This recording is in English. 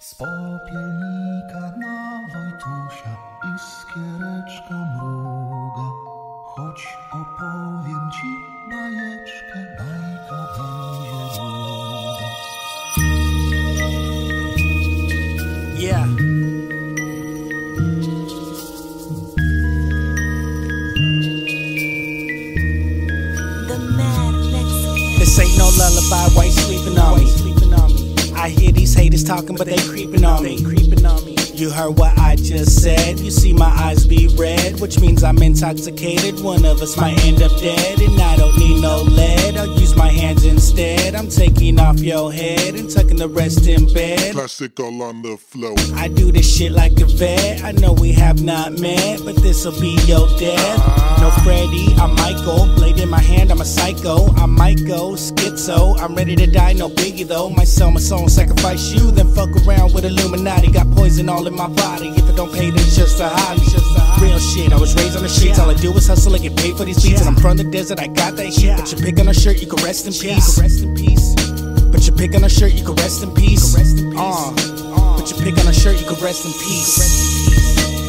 Z popielnika na Wojtusia iskiereczka mruga. Choć opowiem ci bajeczkę, bajka będzie długa. Yeah. This ain't no lullaby, why you sleeping on me? I hear these haters talking, but they creeping on me. You heard what I just said. You see my eyes be red, which means I'm intoxicated. One of us might end up dead, and I don't need no lead. I'll use my hands instead. I'm taking off your head and tucking the rest in bed. Classic all on the flow. I do this shit like a vet. I know we have not met, but this'll be your death. No Freddy, I'm Michael. Blade in my hand, I'm a psycho. I might go schizo. I'm ready to die, no biggie though. Might sell my soul and sacrifice you, then fuck around with Illuminati. Got poison all in my body. If it don't pay, then it's just a hobby. Real shit, I was raised on the streets. All I do is hustle and get paid for these beats. And I'm from the desert, I got that heat. But you pick on a shirt, you can rest in peace. But you pick on a shirt, you can rest in peace. But you pick on a shirt, you can rest in peace.